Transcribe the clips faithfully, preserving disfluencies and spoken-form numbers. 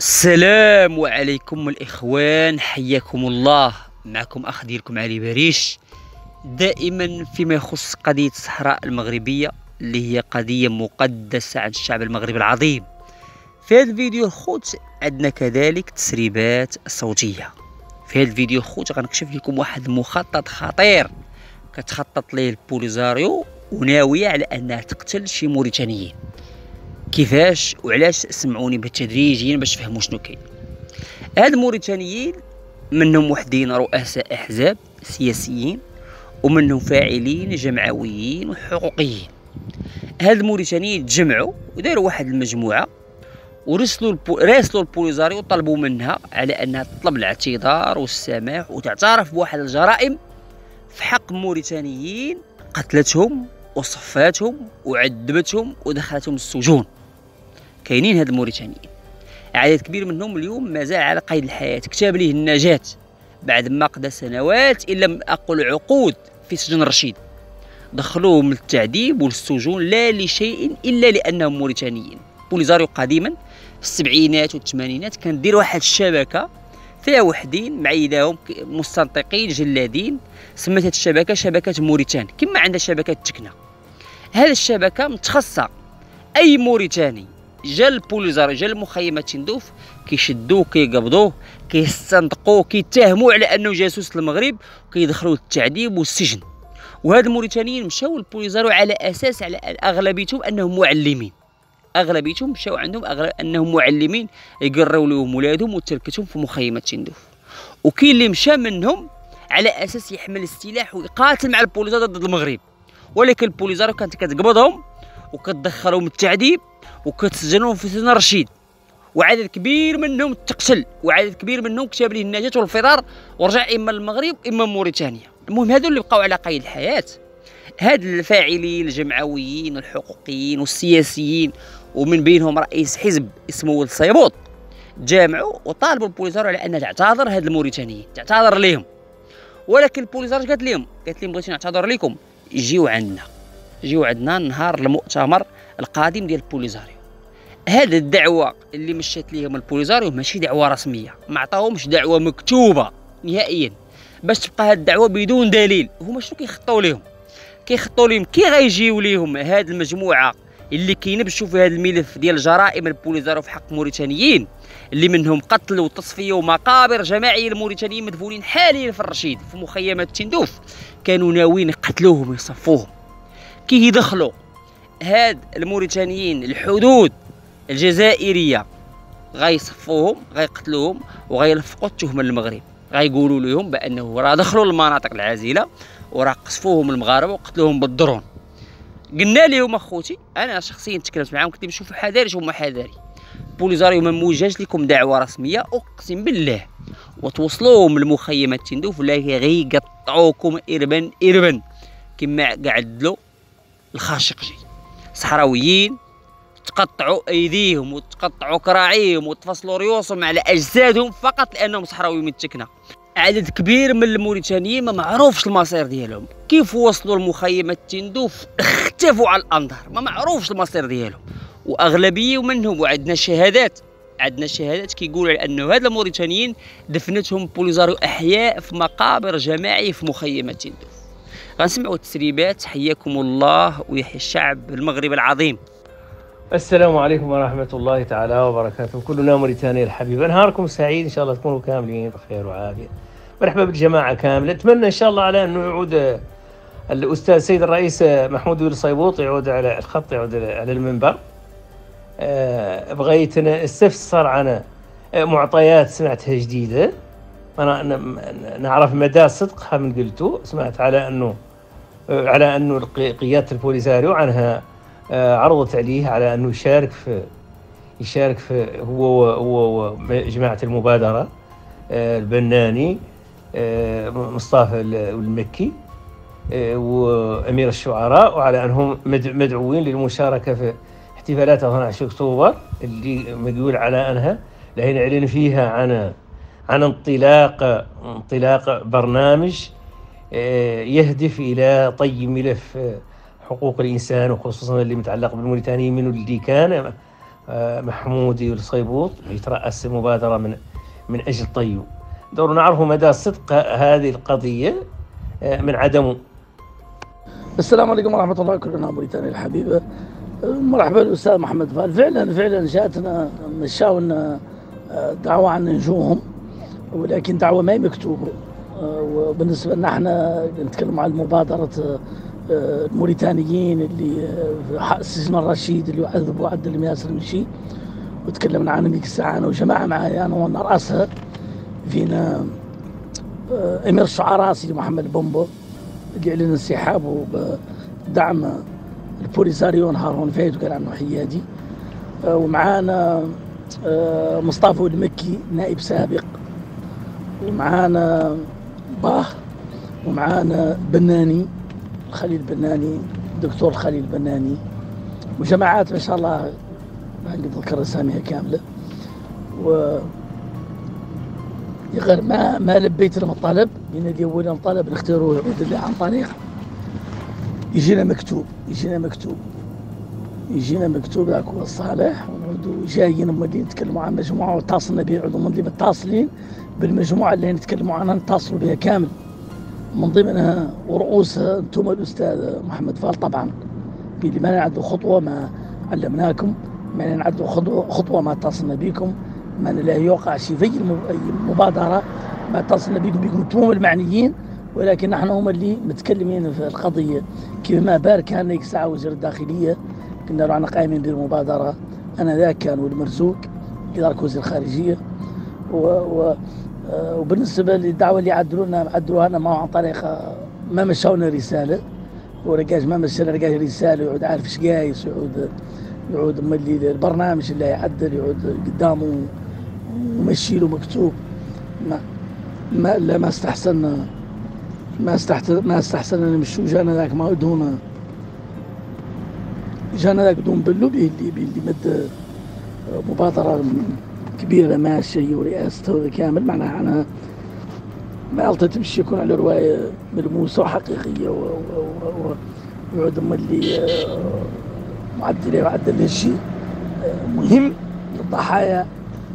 السلام عليكم الإخوان، حياكم الله. معكم أخ ديالكم علي باريش، دائما فيما يخص قضية الصحراء المغربية اللي هي قضية مقدسة عند الشعب المغربي العظيم. في هذا الفيديو الخوت عندنا كذلك تسريبات صوتية. في هذا الفيديو الخوت غنكشف لكم واحد المخطط خطير كتخطط ليه البوليزاريو وناوية على أنها تقتل شي موريتانيين. كيفاش وعلاش؟ سمعوني بالتدريجيا باش تفهموا شنو كاين. هاد الموريتانيين منهم وحدين رؤساء احزاب سياسيين ومنهم فاعلين جمعويين وحقوقيين. هاد الموريتانيين تجمعوا وداروا واحد المجموعه ورسلوا البو... راسلوا البوليزاريو وطلبوا منها على انها تطلب الاعتذار والسماح وتعترف بواحد الجرائم في حق موريتانيين، قتلتهم وصفاتهم وعذبتهم ودخلتهم السجون. كاينين هاد الموريتانيين، عدد كبير منهم اليوم مازال على قيد الحياة، كتاب ليه النجاة بعد ما قضى سنوات إن لم أقل عقود في سجن رشيد. دخلوهم للتعذيب والسجون لا لشيء إلا لأنهم موريتانيين. بوليزاريو قديما في السبعينات والثمانينات كان دير واحد الشبكة فيها وحدين معيداهم مستنطقين جلادين، سمت هاد الشبكة شبكة موريتان كما عندها شبكة تكنا. هذه الشبكة متخصصة أي موريتاني جا البوليزاريو جا المخيمات تندوف كيشدوه كيقبضوه كيستنطقوه كيتهموه على انه جاسوس المغرب وكيدخلوه للتعذيب والسجن. وهاد الموريتانيين مشاو للبوليزاريو على اساس على اغلبيتهم انهم معلمين، اغلبيتهم مشاو عندهم أغلب انهم معلمين يقروا لهم ولادهم وتركتهم في مخيمات تندوف. وكاين اللي مشى منهم على اساس يحمل السلاح ويقاتل مع البوليزاريو ضد المغرب، ولكن البوليزاريو كانت كتقبضهم وكتدخلهم التعذيب وكتسجنوهم في سجن رشيد، وعدد كبير منهم تقتل وعدد كبير منهم كتب ليه النجاة والفرار ورجع اما للمغرب اما موريتانيا. المهم هذو اللي بقاو على قيد الحياة، هاد الفاعلين الجمعويين الحقوقيين والسياسيين ومن بينهم رئيس حزب اسمه ولد صيبوط تجامعوا وطالبوا البوليزاريو على انها تعتذر هاد الموريتانيين، تعتذر لهم. ولكن البوليزاريو قالت لهم قالت لهم بغيتي نعتذر لكم جيو عندنا، جيو عندنا نهار المؤتمر القادم ديال البوليزاريو. هذه الدعوه اللي مشات ليهم البوليزاريو ماشي دعوه رسميه، ما عطاوهمش دعوه مكتوبه نهائيا باش تبقى هذه الدعوه بدون دليل. هما شنو كيخطوا لهم؟ كيخطوا لهم كي غيجيو ليهم هذه المجموعه اللي كينبشوا في هذا الملف ديال جرائم البوليزاريو في حق موريتانيين اللي منهم قتل وتصفيه ومقابر جماعيه الموريتانيين مدفونين حاليا في الرشيد في مخيمات تندوف، كانوا ناويين يقتلوهم ويصفوهم. كي يدخلوا هاد الموريتانيين الحدود الجزائريه غيصفوهم غيقتلوهم وغيلفقوا التهمه للمغرب، غيقولوا لهم بانه راه دخلوا للمناطق العازله وراه قصفوهم المغاربه وقتلوهم بالدرون. قلنا لهم اخوتي، انا شخصيا تكلمت معاهم قلت لهم شوفوا حذاري شوفوا حذاري، بوليزاريو ما موجهش لكم دعوه رسميه اقسم بالله وتوصلوهم لمخيمات تندوف ولا غيقطعوكم اربا اربا كما قعدلوا الخاشقجي. صحراويين تقطعوا ايديهم وتقطعوا كراعيهم وتفصلوا ريوسهم على اجسادهم فقط لانهم صحراويين متكنه. عدد كبير من الموريتانيين ما معروفش المصير ديالهم، كيف وصلوا لمخيمات تندوف اختفوا على الانظار، ما معروفش المصير ديالهم. واغلبيه منهم وعندنا شهادات عندنا شهادات كيقولوا على انه هاد الموريتانيين دفنتهم بوليزاريو احياء في مقابر جماعيه في مخيمات تندوف. غنسمعوا التسريبات. حياكم الله ويحيى الشعب المغربي العظيم. السلام عليكم ورحمة الله تعالى وبركاته. كلنا موريتانيا الحبيبة، نهاركم سعيد إن شاء الله تكونوا كاملين بخير وعافية. مرحبا بالجماعة كاملة. أتمنى إن شاء الله على أنه يعود الأستاذ سيد الرئيس محمود ولد صيبوط يعود على الخط، يعود على المنبر. بغيت استفسر عن معطيات سمعتها جديدة، أنا نعرف مدى صدقها من قلته. سمعت على أنه على أنه قيادة البوليزاريو عنها عرضت عليه على أنه يشارك في يشارك في هو هو جماعة المبادرة البناني مصطفى المكي وأمير الشعراء، وعلى أنهم مدعوين للمشاركة في احتفالات اثني عشر أكتوبر اللي مقول على أنها لين يعلن فيها عن عن انطلاق انطلاق برنامج يهدف إلى طي ملف حقوق الإنسان وخصوصا اللي متعلق بالموريتانيين، منه اللي كان محمودي والصيبوط يترأس المبادرة من من أجل طيو. دور نعرف مدى صدق هذه القضية من عدمه. السلام عليكم ورحمة الله. كلنا موريتانيا الحبيبة. مرحبا الأستاذ محمد فال. فعلا فعلا جاتنا مشاونا دعوة عن نجوهم، ولكن دعوة ما هي مكتوبة. وبالنسبة لنا احنا نتكلم عن مبادرة الموريتانيين اللي في سجن الرشيد اللي يعذبوا عبد ياسر المشي، وتكلمنا عن ميك الساعة أنا وجماعة معايا أنا وانا رأسها فينا أمير الشعراء سيدي محمد بومبو اللي أعلن انسحابه بدعم البوليساريو نهار فايت وقال عنه حيادي، ومعانا مصطفى المكي نائب سابق، ومعانا باه، ومعانا بناني خليل بناني دكتور خليل بناني، وجماعات ما شاء الله ما نقدر نذكر اساميها كامله. و غير ما ما لبيت لهم الطلب من الاول طلب نختاروا يعود اللي عن طريق يجينا مكتوب يجينا مكتوب يجينا مكتوب هاك هو الصالح، ونعودوا جايين هم اللي نتكلموا عن مجموعه واتصلنا بها، يعودوا من اللي متصلين بالمجموعه اللي نتكلموا عنها نتصلوا بها كامل، من ضمنها ورؤوسها انتم الاستاذ محمد فال طبعا اللي ما نعدوا خطوه ما علمناكم، ما نعدوا خطوه خطوه ما اتصلنا بكم، ما لا يوقع شيء في المبادره ما اتصلنا بكم بكم انتم المعنيين، ولكن نحن هم اللي متكلمين في القضيه. كما بارك كان هيك ساعه وزير الداخليه كنا رانا قايمين بالمبادره، انا ذاك كان والمرزوق اداره وزير الخارجيه، و, و وبالنسبه للدعوه اللي عدلونا عدلوها لنا ما عن طريق ما مشاونا رساله، ورجاج ما مشانا رجاج رساله يعود عارف ايش قايس، يعود يعود ملي البرنامج اللي يعدل يعود قدامه ومشي له مكتوب. ما ما لا ما استحسن ما استحسن ما استحسن نمشوا. جانا ذاك ما ودونا جانا ذاك دون بلو اللي اللي مد مبادره كبيره ماشيه ورئاسته كامل، معناها انا ما قلت تمشي يكون على روايه ملموسه وحقيقيه ويعود اللي معدله وعدل الشيء مهم للضحايا،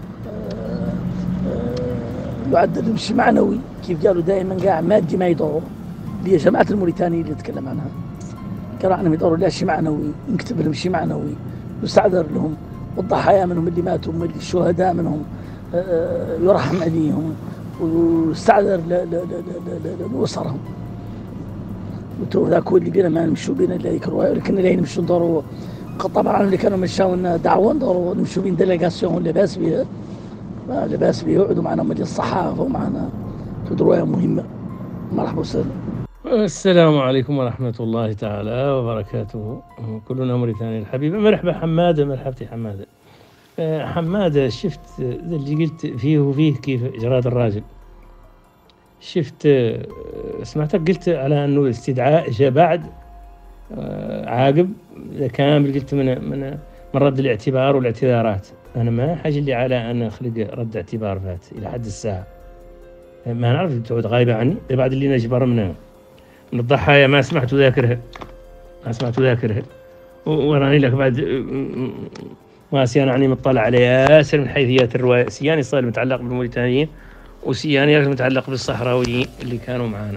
يعدل شيء معنوي كيف قالوا دائما قاع مادي ما يدور. اللي جماعه الموريتانيين اللي نتكلم عنها كانوا عنهم يدوروا لا شيء معنوي، نكتب لهم شيء معنوي يستعذر لهم، والضحايا منهم اللي ماتوا اللي الشهداء منهم يرحم عليهم ويستعذر لأسرهم. وتو ذاك هو اللي بينا ما نمشوا بينا الا يكرهوا، ولكن لا نمشوا ندوروا طبعا اللي كانوا مشاو لنا دعوه ندوروا نمشوا بين ديليغاسيون لاباس بها لاباس بها، يقعدوا معنا مدير الصحافه ومعنا روايه مهمه. مرحبا وسهلا. السلام عليكم ورحمه الله تعالى وبركاته. كلنا موريتانيا الحبيبه. مرحبا حماده. مرحبتي حماده. حماده شفت اللي قلت فيه وفيه كيف جراد الراجل. شفت سمعتك قلت على انه الاستدعاء جاء بعد عاقب كامل، قلت من من من رد الاعتبار والاعتذارات. انا ما حاجه اللي على ان اخلق رد اعتبار فات الى حد الساعه ما نعرف تعود غايبه عني بعد اللي نجبر منها من الضحايا. ما سمعت ذاكرها ما سمعت ذاكرها وراني لك بعد ما سيان عني مطلع على ياسر من حيثيات الروايه، سياني صار متعلق بالموريتانيين وسياني متعلق بالصحراويين اللي كانوا معانا.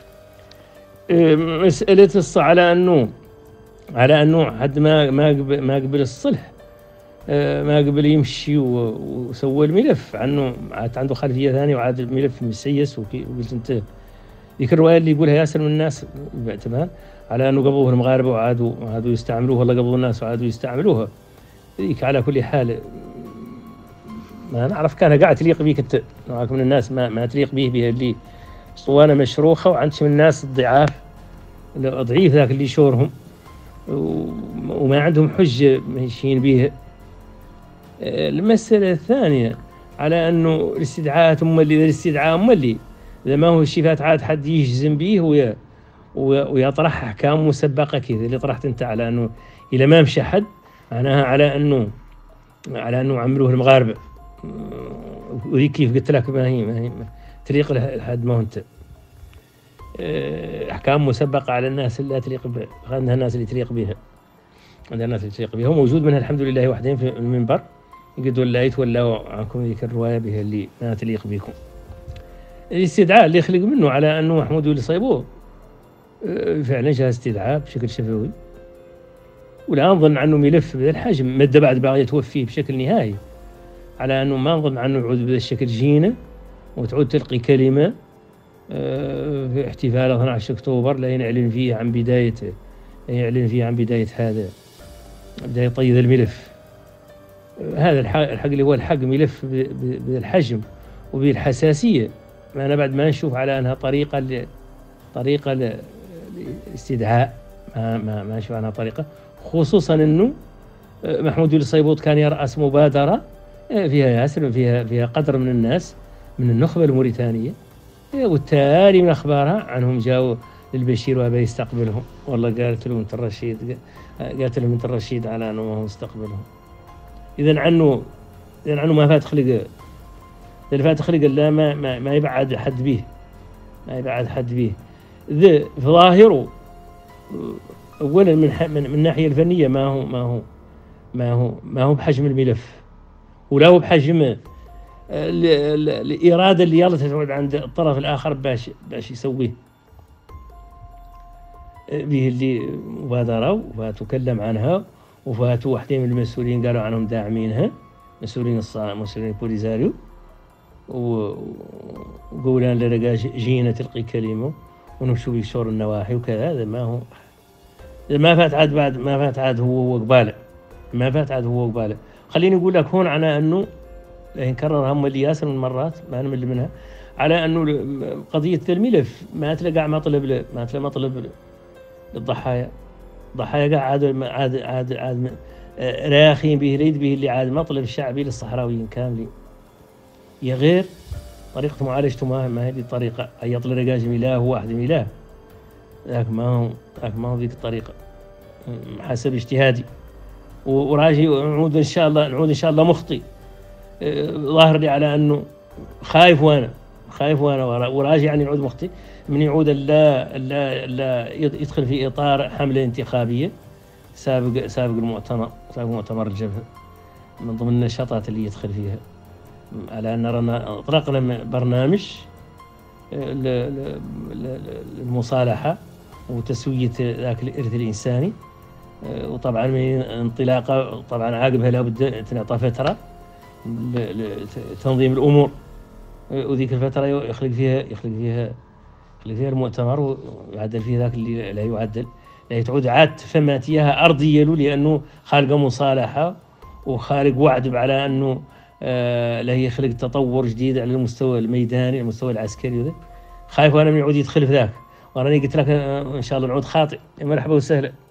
مسألة الص على أنه على أنه حد ما ما قبل ما قبل الصلح ما قبل يمشي وسوى الملف عنه، عاد عنده خلفية ثانية وعاد الملف مسيس. وقلت أنت ذيك الرواية اللي يقولها ياسر من الناس باعتبار على أنه قبضوه المغاربة وعادوا وعادوا يستعملوها، ولا قبضوا الناس وعادوا يستعملوها. ذيك على كل حال ما نعرف كان قاعد تليق بيك انت نوعك من الناس ما ما تليق به بها اللي اسطوانه مشروخه، وعندش من الناس الضعاف ضعيف ذاك اللي يشورهم وما عندهم حجه ماشيين بها. المساله الثانيه على انه الاستدعاءات هم اللي الاستدعاء هم اللي اذا ما هو الشفات عاد حد يجزم به ويا ويطرح احكام مسبقه كذا اللي طرحت انت على انه اذا ما مشى حد معناها على انه على انه عملوه المغاربه. وذيك كيف قلت لك ما هي ما هي تليق لحد ما انت احكام مسبقه على الناس اللي لا تليق بها، عندها الناس اللي تليق بها. عند الناس اللي تليق بهم. موجود منها الحمد لله وحدين في المنبر قد ولايت ولاوا عنكم ذيك الرواية بها اللي ما تليق بكم. الاستدعاء اللي يخلق منه على أنه محمود ولي صيبوه فعلا جاء استدعاء بشكل شفوي، ولا نظن عنه ملف بهذا الحجم مدة بعد باغي توفيه بشكل نهائي، على أنه ما نظن عنه يعود بهذا الشكل جينا وتعود تلقي كلمة في احتفال اثني عشر أكتوبر لا يعلن فيه عن بداية لا يعلن فيه عن بداية هذا بداية طي الملف. هذا الحق, الحق اللي هو الحق ملف بالحجم وبالحساسية، ما أنا بعد ما نشوف على أنها طريقة طريقة الاستدعاء، ما ما ما نشوف عنها طريقة، خصوصا أنه محمود ولي صيبوط كان يرأس مبادرة فيها ياسر فيها فيها قدر من الناس من النخبة الموريتانية، والتالي من أخبارها عنهم جاوا للبشير وأبى يستقبلهم، والله قالت له أنت الرشيد قالت له أنت الرشيد على أنه ما هو مستقبلهم. إذا عنه إذا عنه ما فات خلق اللي فات خلق لا ما ما, ما يبعد حد به ما يبعد حد به. ذا في ظاهره أولا من من من الناحية الفنية ما هو ما هو ما هو ما هو بحجم الملف، ولا هو بحجم الإرادة اللي يلا تتعود عند الطرف الآخر باش باش يسويه به اللي مبادرة وتكلم عنها، وفاتوا واحدين من المسؤولين قالوا عنهم داعمينها، مسؤولين الصا مسؤولين بوليزاريو، وقولان لرجاء جينا تلقي كلمة ونمشوا بشور النواحي وكذا. هذا ما هو ما فات عاد بعد ما فات عاد هو وقباله ما فات عاد هو وقباله. خليني أقول لك هون على أنه نكرر هم اللي ياسر من مرات ما نمل منها، على أنه قضية الملف ما تلقى مطلب ما تلقى مطلب للضحايا. ضحايا قاعد عاد عاد عاد عاد راخين به ريد به اللي عاد مطلب الشعبي للصحراويين كاملين. يا غير طريقة معالجته ما ما هذه الطريقة، أي يطلع رجاجم إله واحد من إله، لكن ما هو لكن ما هو ذيك الطريقة حسب اجتهادي. وراجي نعود إن شاء الله نعود إن شاء الله مخطئ، ظاهر لي على أنه خايف وأنا خايف وأنا وراجي يعني نعود مخطئ من يعود لا لا لا يدخل في إطار حملة انتخابية سابق سابق المؤتمر سابق مؤتمر الجبهة، من ضمن النشاطات اللي يدخل فيها على أن رانا أطلقنا برنامج للمصالحة وتسوية ذاك الإرث الإنساني، وطبعا من انطلاقه طبعا عاقبها لابد تنعطى فترة لتنظيم الأمور، وذيك الفترة يخلق فيها يخلق فيها يخلق فيها المؤتمر ويعدل فيه ذاك اللي لا يعدل، لا تعود عاد فماتيها أرضية له، لأنه خالق مصالحة وخالق وعد على أنه آه لا يخلق تطور جديد على المستوى الميداني المستوى العسكري. وذا خايف أنا من يعود يدخل في ذاك، وأنا قلت لك إن شاء الله نعود خاطئ. مرحبا وسهلا.